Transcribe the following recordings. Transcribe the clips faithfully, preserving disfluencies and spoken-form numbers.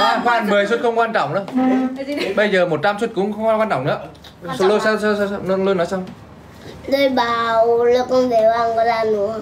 khoan khoan mười suất không quan trọng nữa. Bây giờ một trăm suất cũng không quan trọng nữa. Lôi sao sao sao lôi nói xong. Tôi bảo là con về Angola nữa.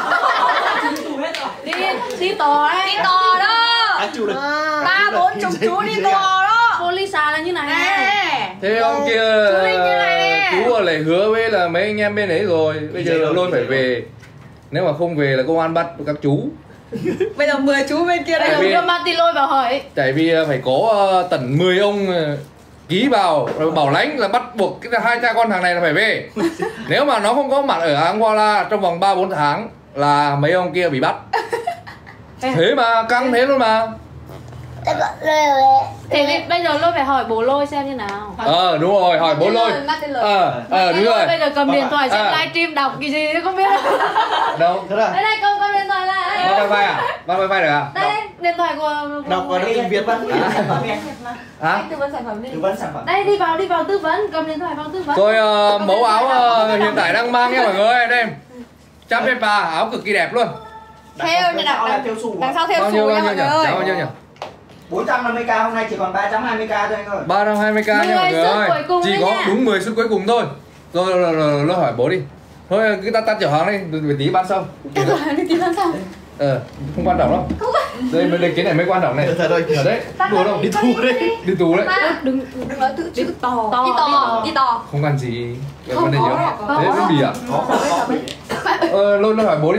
Đi đi to đấy. Đi to đó. Ba bốn chục chú đi to đó. Cô Lisa là như này. Thế ông kia chú lại hứa với là mấy anh em bên ấy rồi. Bây giờ lôi phải về. Nếu mà không về là công an bắt các chú. Bây giờ mười chú bên kia đây đưa Martin lôi vào hỏi. Tại vì phải có tận mười ông ký vào bảo lãnh là bắt buộc cái hai cha con thằng này là phải về. Nếu mà nó không có mặt ở Angola trong vòng ba bốn tháng là mấy ông kia bị bắt. Thế mà căng thế luôn mà. Thế thì bây giờ lôi phải hỏi bố lôi xem như nào. Ờ đúng rồi, hỏi bố lôi. Ờ ờ đúng rồi. Bây giờ cầm điện thoại xem livestream đọc cái gì không biết. Đâu? Thế là. Đây đây cầm cầm điện thoại lại. Bắt wifi à? Bắt wifi được à? Đây điện thoại của đọc có tiếng Việt bắt. Hả? Tư vấn sản phẩm đi. Tư vấn sản phẩm. Đây đi vào đi vào tư vấn, cầm điện thoại vào tư vấn. Tôi uh, mẫu áo uh, hiện tại đang mang nha mọi người đây. Chăm Pepa áo cực kỳ đẹp luôn. Theo như nào theo xu. Đằng sau theo bao xu nhiêu nha bao nhiêu mọi nhỉ? người. Bao nhiêu nhỉ? bốn trăm năm mươi k hôm nay chỉ còn ba trăm hai mươi k thôi anh ơi. ba trăm hai mươi k nha mọi người. Chỉ có nha. đúng mười suất cuối cùng thôi. Rồi rồi rồi, rồi hỏi bố đi. Thôi cứ ta ta chở hàng đi, về tí bán sau. Ta chở hàng đi tí bán sau. Ờ, không quan trọng đâu. Đây đây cái này mới quan trọng này. Thật rồi. Ở đấy. Đùa đâu? Đi tù đấy. Đi tù đấy. Đừng đừng nói tự chữ to. Đi to, đi to. Không cần gì. Vấn đề nhiều. Thế cái bì à? Ờ, lôi lôi hỏi bố đi.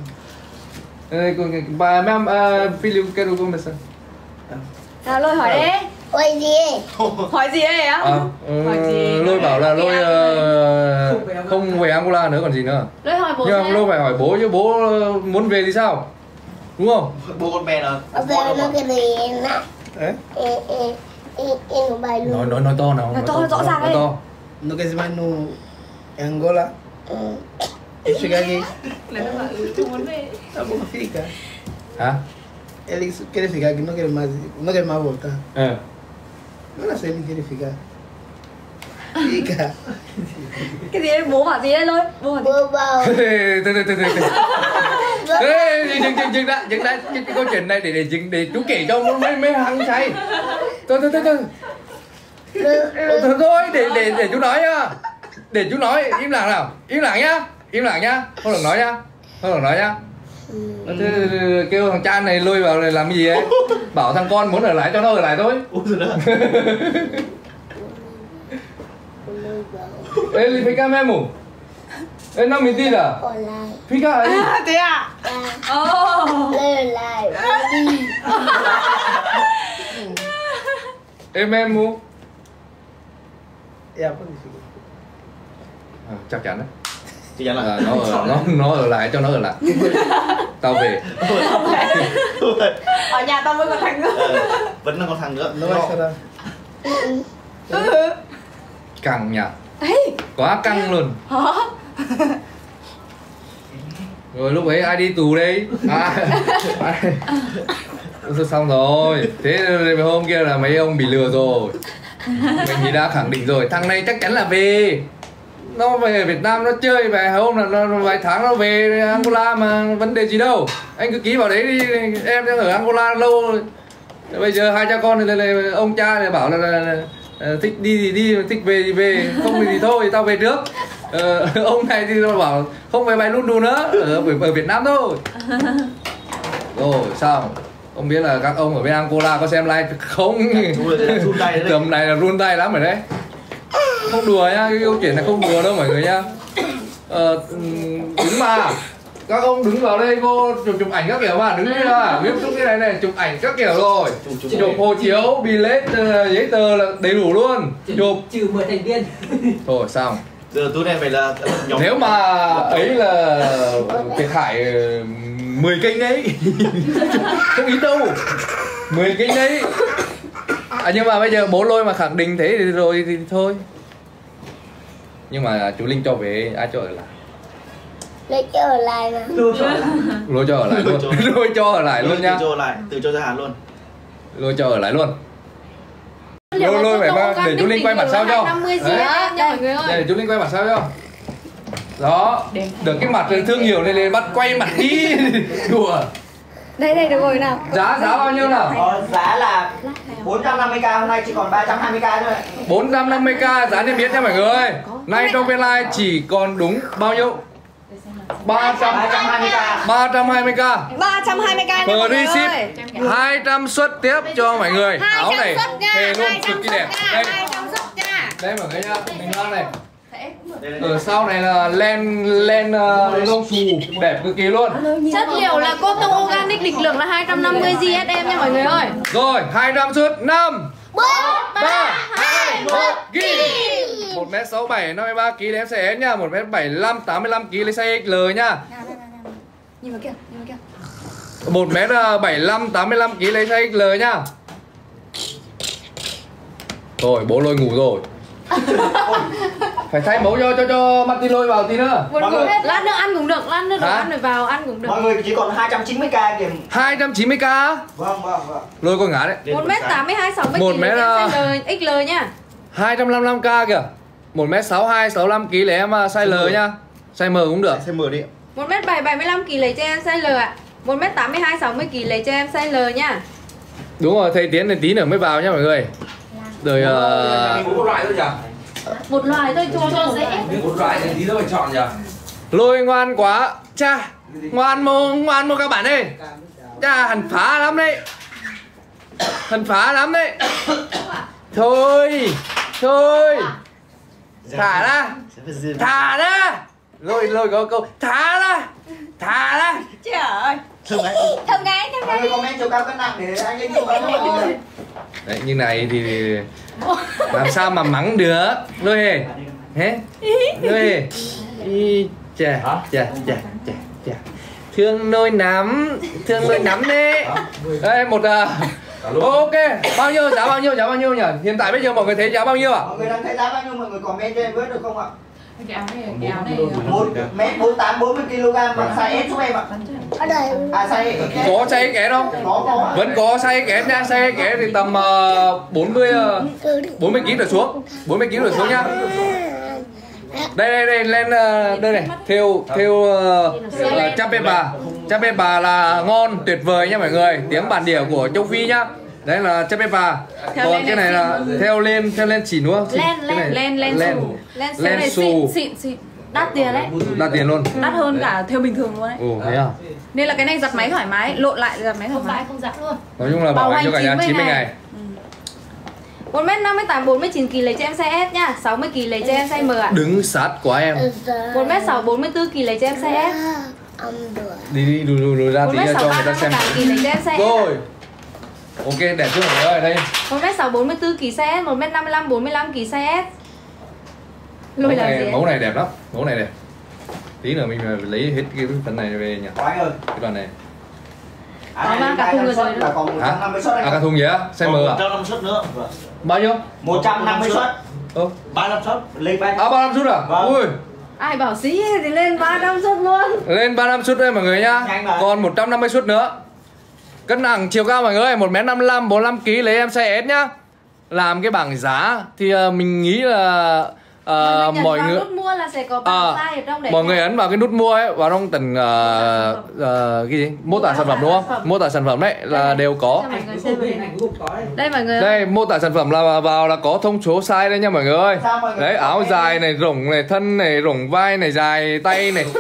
Bà ma'am Philip quero começar. Nào lôi hỏi đi. Hỏi gì? Hỏi gì ấy á? À, hỏi gì? Lôi bảo là lôi uh, không về Angola nữa còn gì nữa. Lôi hỏi bố. Nhưng mà lôi phải hỏi bố chứ bố muốn về thì sao? Đúng không? Bố con bé là. Về nó cái gì nè. Đấy. Em bài luôn. Nói nói nói to nào. Nói to rõ ràng đi. No que se vai no Angola. E chega aqui. Chú muốn về. Tá bom, fica. Hả? Ele quer ficar aqui, não quer mais, não quer mais voltar. Ờ. Não sei ele quer ficar. Fica. Cái gì đấy bố bảo gì đấy lôi? Bố bảo gì? Bố bảo. Từ từ từ từ từ. Ê, dừng dừng dừng đã, dừng đã. Cái câu chuyện này để để dừng để chú kể cho mấy mấy thằng say. Thôi thôi thôi thôi. Thôi thôi để để để chú nói nhá. Để chú nói im lặng nào. Im lặng nhá. Im lặng nhá. Không được nói nhá. Không được nói nhá. Thế, kêu thằng cha này lôi vào này làm cái gì ấy? Bảo thằng con muốn ở lại cho nó ở lại thôi. Ê, fica mesmo? Ê, não mentira? Ở lại. Fica aí. À, thế à? Ồ. Lên lại. Em em mua. É, pode ficar. À, chắc chắn đấy. Chắc chắn là à, nó ở nó nó ở lại cho nó ở lại. Tao về. Ở nhà tao mới có thằng nữa. ờ, vẫn là con thằng nữa. Não vai chorar. Ừ. Căng nhỉ? Đấy. Quá căng luôn. Hả? Rồi lúc ấy ai đi tù đây? À, ai... Xong rồi. Thế hôm kia là mấy ông bị lừa rồi. Mình thì đã khẳng định rồi, thằng này chắc chắn là về. Nó về Việt Nam nó chơi vài hôm là nó vài tháng nó về Angola mà vấn đề gì đâu. Anh cứ ký vào đấy đi, em ở Angola lâu. Bây giờ hai cha con thì là ông cha thì bảo là, là, là, là thích đi thì đi, thích về thì về, không thì thôi tao về trước. Ờ, ông này thì bảo không về mày luôn đù nữa, ở, ở Việt Nam thôi. Rồi xong. Không biết là các ông ở bên Angola có xem live không? Tầm này là run tay lắm rồi đấy. Không đùa nhá, cái câu chuyện này không đùa đâu mọi người nhá. Ờ, đúng mà. Các ông đứng vào đây cô chụp, chụp ảnh các kiểu mà, đứng đây là viết chút cái này này, chụp ảnh các kiểu rồi. Chụp hộ chiếu, billet, giấy tờ là đầy đủ luôn. Chụp trừ mười thành viên. thôi xong. Giờ túi này phải là nhóm. Nếu mà ấy là thiệt hại mười kênh đấy. Không ít đâu. mười kênh đấy. À, nhưng mà bây giờ bố lôi mà khẳng định thế thì rồi thì thôi. Nhưng mà chú Linh cho về, ai cho ở lại? Lấy cho ở lại mà. Lôi cho ở lại luôn. Lôi cho ở lại luôn nhá. Từ cho ở lại, từ cho ra Hàn luôn. Lôi cho ở lại luôn. Lôi lôi phải mà để chú Linh quay mặt sau cho. Để chú Linh quay mặt sau cho. Đó, được cái mặt thương hiệu này lên bắt quay mặt đi. Đùa. Đây đây được rồi nào. Giá giá bao nhiêu nào? Ờ, giá là bốn trăm năm mươi k hôm nay chỉ còn ba trăm hai mươi k thôi. bốn trăm năm mươi k giá niêm yết nha mọi người. Nay trong phiên live chỉ còn đúng bao nhiêu? ba trăm hai mươi k. ba trăm hai mươi k. ba trăm hai mươi k nha mọi người Free ơi. ship hai trăm suất tiếp cho mọi người. Áo này thề luôn cực kỳ đẹp. Đây. Đây mọi người nha, mình mang này. Ở sau này là len len uh, lông xù đẹp cực kỳ luôn. Chất liệu là cotton organic, định lượng là hai trăm năm mươi gi ét em nha mọi người ơi. Rồi, hai trăm suất năm bốn ba hai một ghi. một mét sáu mươi bảy năm mươi ba ki lô gam em sẽ S nha, một mét bảy mươi lăm tám mươi lăm ki lô gam size ích lờ nha. Nhìn vào kia, nhìn vào kia. một mét bảy mươi lăm tám mươi lăm ki lô gam size ích lờ nha. Rồi, bố Lôi ngủ rồi. Phải thay mẫu cho cho cho Martin Lôi vào tí nữa. Buồn ngủ. Lát nữa ăn cũng được, lát nữa đồ ăn rồi vào ăn cũng được. Mọi người chỉ còn hai trăm chín mươi k kìa. hai trăm chín mươi k. Vâng vâng vâng. Lôi con ngã đấy. một mét tám mươi hai sáu mươi một ki lô mét, gam size ích lờ nha. hai trăm năm mươi lăm k kìa. một mét sáu mươi hai sáu mươi lăm ki lô gam em size L nha. Size M cũng được. Size M đi. một mét bảy mươi lăm ki lô gam cho em size L ạ. một mét tám mươi hai sáu mươi ki lô gam cho em size L nha. Đúng rồi, thầy Tiến này tí nữa mới vào nha mọi người. Rồi uh... một loại thôi nhỉ? Một loài thôi cho cho dễ. Một loại thì tí nữa phải chọn nhỉ? Lôi ngoan quá. Cha, ngoan mô, ngoan mô các bạn ơi. Cha, hẳn phá lắm đấy. Hẳn phá lắm đấy. Thôi, thôi. Thả ra. Thả ra. Lôi, lôi có câu. Thả ra. Thả ra. Trời ơi. Thơm gái. Thơm gái, thơm Mọi gái. người comment chiều cao cân nặng để anh lên cho bạn mọi người. Đấy, như này thì làm sao mà mắng được. Lôi hề. Hế. Lôi hề. Ý, chà, chà, chà, chà, chà. Thương nôi nắm. Thương nôi nắm đấy. Đây, một... Uh, ok, bao nhiêu, giá bao nhiêu, giá bao nhiêu nhỉ? Hiện tại bây giờ mọi người thấy giá bao nhiêu ạ? Mọi người đang thấy giá bao nhiêu, mọi người comment cho em với được không ạ? Cái áo này, cái áo này một mét bốn tám bốn mươi ki lô gam bằng size S giúp em ạ. ở đây. À size ích ét. Có size ích ét không? Có có. Vẫn có size ích ét nha, size ích ét thì tầm uh, bốn mươi bốn mươi ki lô gam trở xuống. bốn mươi ki lô gam trở xuống nhá. Đây đây đây lên uh, đây này, theo theo uh, uh, Chapepa. Chapepa là ngon, tuyệt vời nha mọi người. Tiếng bản địa của châu Phi nhá. Đấy là Chapepa. Còn cái này là theo lên theo lên chỉ đúng không? Len len len len len len len len xù. xịn xịn xịn. Đắt tiền đấy. Đắt tiền luôn. Đắt hơn cả theo bình thường luôn đấy. Ồ thế à? Nên là cái này giặt máy thoải mái, lộn lại giặt máy thoải mái. không giặt luôn. Nói chung là bảo hành cho cả nhà chín mươi ngày. một mét năm mươi tám bốn mươi chín ki lô gam cho em size S nha, sáu mươi ki lô gam cho em size M ạ. Đứng sát quá em. một mét sáu bốn mươi tư ki lô gam cho em size S. Âm được. Đi đi đùi đùi đùi ra một tí mét cho sáu người ba ta năm xem. mươi tám ki lô gam cho em size S. Rồi. Ok đẹp chưa mọi người ơi, đây. một mét sáu bốn mươi tư ki lô gam size S, một mét năm mươi lăm bốn mươi lăm ki lô gam size S. Mẫu Lôi là này, gì? mẫu này đẹp lắm, mẫu này đẹp. Tí nữa mình phải lấy hết cái phần này về nhỉ. Quái ơi. Cái đoạn này. Có mang cả thùng rồi rồi là còn một Hả? trăm năm mươi suất À anh. cả thùng gì á? Size M à? một trăm năm mươi suất nữa. Vâng. Bao nhiêu? một trăm năm mươi suất. Ơ. ba mươi lăm suất. Lên ba. À ba mươi lăm suất à? Vâng. Ui. Ai bảo xí thì lên ba trăm suất luôn. Lên ba mươi lăm suất đây mọi người nhá. Nhanh mà. Còn một trăm năm mươi suất nữa. Cân nặng chiều cao mọi người một mét năm mươi lăm bốn mươi lăm ki lô gam lấy em size S nhá. Làm cái bảng giá thì uh, mình nghĩ là uh, mọi người nút mua là sẽ có bảng à, size ở trong đấy. mọi người ấn vào cái nút mua ấy vào trong tầng uh, uh, cái gì mô tả sản phẩm đúng không? Mô tả sản phẩm đấy là đều có. Cho mọi người xem về này. Đây mọi người. Đây mô tả sản phẩm là vào là có thông số size đây nha mọi người ơi. Sao mọi người Đấy áo dài này, rủng này, thân này, rủng vai này, dài tay này.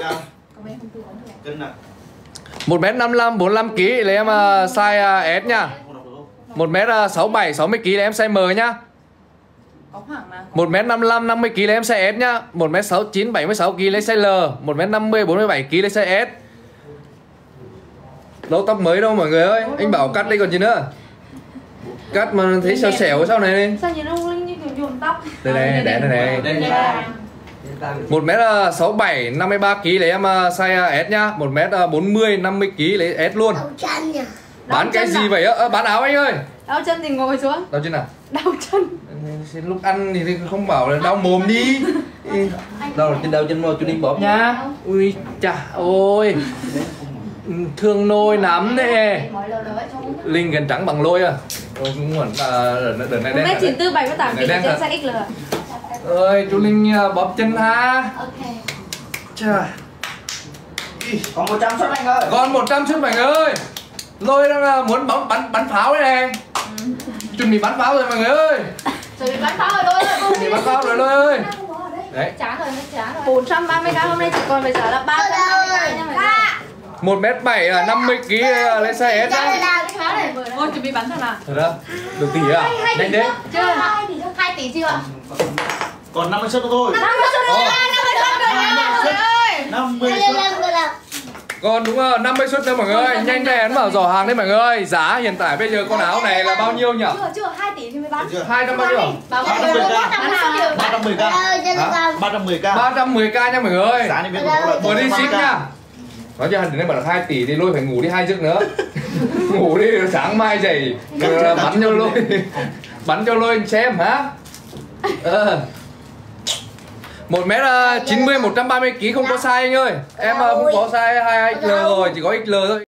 Cân nặng. một mét năm mươi lăm bốn mươi lăm ki lô gam lấy em uh, size uh, S nha. một mét sáu mươi bảy sáu mươi ki lô gam em size M nhá. Có khoảng là một mét năm mươi lăm năm mươi ki lô gam em size S nhá. một mét sáu mươi chín bảy mươi sáu ki lô gam size L. một mét năm mươi bốn mươi bảy ki lô gam size S. Đâu tóc mới đâu mọi người ơi. Anh bảo cắt đi còn gì nữa. Cắt mà thấy xèo xèo sau này đi. Sao nhìn nó như kiểu nhuộm tóc. Đây này, đẻ này này. Đây Đây. một mét sáu mươi bảy năm mươi ba ki lô gam lấy em size S nhá. một mét bốn mươi năm mươi ki lô gam lấy S luôn. Đau chân nhỉ. Bán cái chân gì à? vậy á? Bán áo anh ơi. Đau chân thì ngồi xuống. Đau chân à? Đau chân. Lúc ăn thì không bảo là đau mồm đi. Đâu là trên đầu chân mồm chú Linh bóp nhá. Ui chà ôi. Thương nôi lắm đấy. Linh gần trắng bằng lôi à. Ôi cũng muốn đợt này một đen. mét chín tư bảy mươi tám ki lô gam cho em size X L. Ơi chú Linh bóp chân ha. Chà. Còn một trăm suất anh ơi. Còn một trăm suất mọi người ơi. Lôi đang muốn bắn bắn bắn pháo đây này. Chuẩn chuẩn bị bắn pháo rồi mọi người ơi. Chuẩn bị bắn pháo rồi thôi. Chuẩn bị bắn pháo rồi Lôi ơi. Đấy. Chán rồi, chán rồi. bốn trăm ba mươi gram hôm nay chỉ còn phải trả là ba trăm hai mươi gram nha mọi người. một mét bảy là năm mươi ki lô gam lên xe ét á. Ôi chuẩn bị bắn thật à? Thật đó. Được tỷ à? Nhanh đấy. Chưa? hai tỷ chưa? Còn năm mươi suất nữa thôi. năm mươi suất nữa, năm mươi suất nữa nha mọi người ơi. năm mươi suất. Còn đúng rồi, năm mươi suất nữa mọi người ơi. Nhanh tay ấn vào giỏ hàng đấy mọi người ơi. Giá hiện tại bây giờ con áo này là bao nhiêu nhỉ? Chưa, chưa, hai tỷ thì mới bán. hai trăm bao nhiêu? Bảo mọi người ba trăm mười k. ba trăm mười k. ba trăm mười k nha mọi người ơi. Giá này biết là Vừa đi ship nha. Nói cho đến đây bảo là hai tỷ thì Lôi phải ngủ đi hai giấc nữa. Ngủ đi sáng mai dậy bắn cho Lôi. Bắn cho Lôi xem hả? Ờ. một mét chín mươi, một trăm ba mươi ki lô gam không có size anh ơi. Em không có size hai ích lờ rồi, chỉ có ích lờ thôi.